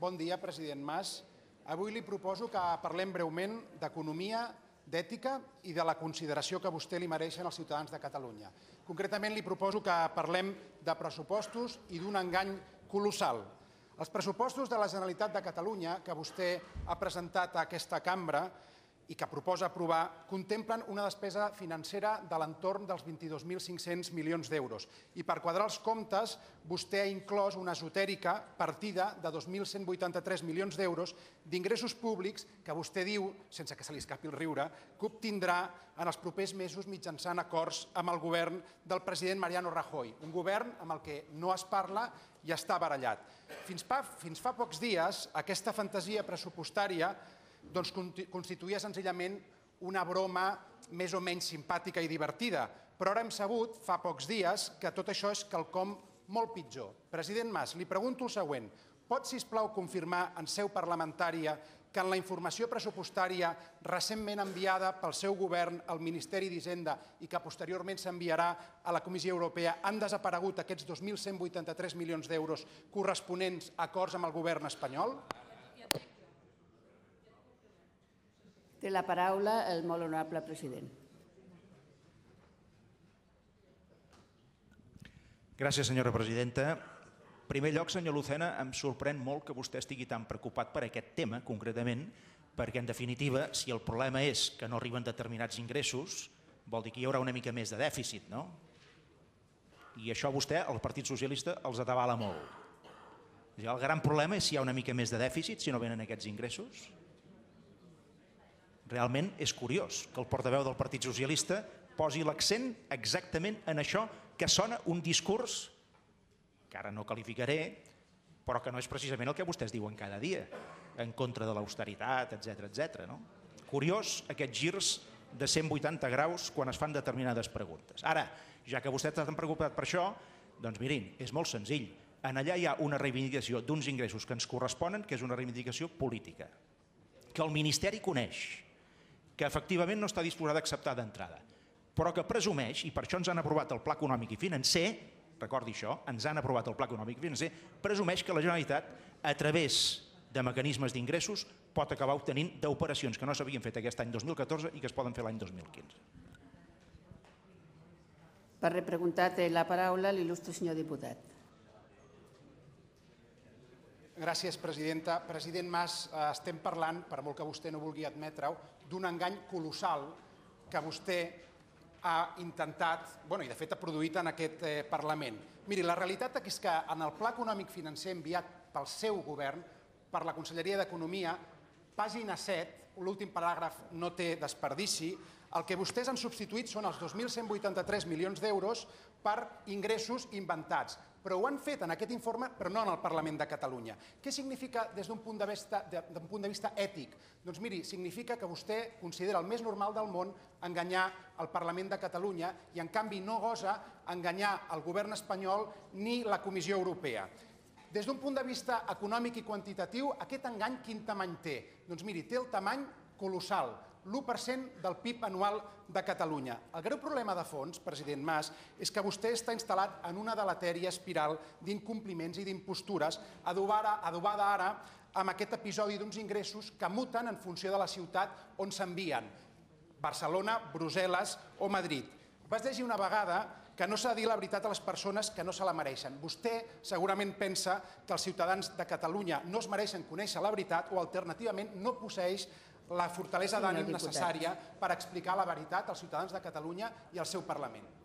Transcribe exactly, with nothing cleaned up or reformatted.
Bon dia, president Mas. Avui li proposo que parlem breument d'economia, d'ètica i de la consideració que a vostè li mereixen els ciutadans de Catalunya. Concretament, li proposo que parlem de pressupostos i d'un engany colossal. Els pressupostos de la Generalitat de Catalunya, que vostè ha presentat a aquesta cambra i que proposa aprovar, contemplen una despesa financera de l'entorn dels vint-i-dos mil cinc-cents milions d'euros. I per quadrar els comptes, vostè ha inclòs una esotèrica partida de dos mil cent vuitanta-tres milions d'euros d'ingressos públics que vostè diu, sense que se li escapi el riure, que obtindrà en els propers mesos mitjançant acords amb el govern del president Mariano Rajoy, un govern amb el que no es parla i està barallat. Fins fa, fins fa pocs dies, aquesta fantasia pressupostària doncs, constituïa senzillament una broma més o menys simpàtica i divertida. Però ara hem sabut, fa pocs dies, que tot això és quelcom molt pitjor. President Mas, li pregunto el següent. Pot, sisplau, confirmar en seu parlamentària que en la informació pressupostària recentment enviada pel seu govern al Ministeri d'Hisenda i que posteriorment s'enviarà a la Comissió Europea han desaparegut aquests dos mil cent vuitanta-tres milions d'euros corresponents a acords amb el govern espanyol? Té la paraula el molt honorable president. Gràcies, senyora presidenta. En primer lloc, senyor Lucena, em sorprèn molt que vostè estigui tan preocupat per aquest tema, concretament, perquè, en definitiva, si el problema és que no arriben determinats ingressos, vol dir que hi haurà una mica més de dèficit, no? I això a vostè, al Partit Socialista, els atabala molt. El gran problema és si hi ha una mica més de dèficit, si no venen aquests ingressos. Realment és curiós que el portaveu del Partit Socialista posi l'accent exactament en això que sona un discurs que ara no qualificaré, però que no és precisament el que vostès diuen cada dia, en contra de l'austeritat, etcètera, etcètera. Curiós aquests girs de cent vuitanta graus quan es fan determinades preguntes. Ara, ja que vostè està tan preocupat per això, doncs mirin, és molt senzill. En allà hi ha una reivindicació d'uns ingressos que ens corresponen, que és una reivindicació política, que el Ministeri coneix, que efectivament no està disposat a acceptar d'entrada, però que presumeix, i per això ens han aprovat el Pla Econòmic i Financer, recordi això, ens han aprovat el Pla Econòmic i Financer, presumeix que la Generalitat, a través de mecanismes d'ingressos, pot acabar obtenint d'operacions que no s'havien fet aquest any dos mil catorze i que es poden fer l'any dos mil quinze. Per repreguntar té la paraula l'il·lustre senyor diputat. Gràcies, presidenta. President Mas, estem parlant, per molt que vostè no vulgui admetre-ho, d'un engany colossal que vostè ha intentat, bueno, i de fet ha produït en aquest Parlament. Miri, la realitat és que en el Pla Econòmic Financer enviat pel seu govern, per la Conselleria d'Economia, pàgina set, l'últim paràgraf no té desperdici, el que vostès han substituït són els dos mil cent vuitanta-tres milions d'euros per ingressos inventats. Però ho han fet en aquest informe, però no en el Parlament de Catalunya. Què significa des d'un punt de vista, d'un punt de vista ètic? Doncs miri, significa que vostè considera el més normal del món enganyar el Parlament de Catalunya i en canvi no gosa enganyar el govern espanyol ni la Comissió Europea. Des d'un punt de vista econòmic i quantitatiu, aquest engany quin tamany té? Doncs miri, té el tamany colossal, l'u per cent del P I B anual de Catalunya. El greu problema de fons, president Mas, és que vostè està instal·lat en una deletèria espiral d'incompliments i d'impostures adobada ara amb aquest episodi d'uns ingressos que muten en funció de la ciutat on s'envien, Barcelona, Brussel·les o Madrid. Vas llegir una vegada que no s'ha de dir la veritat a les persones que no se la mereixen. Vostè segurament pensa que els ciutadans de Catalunya no es mereixen conèixer la veritat o alternativament no posseeix la fortalesa d'ànim necessària per explicar la veritat als ciutadans de Catalunya i al seu Parlament.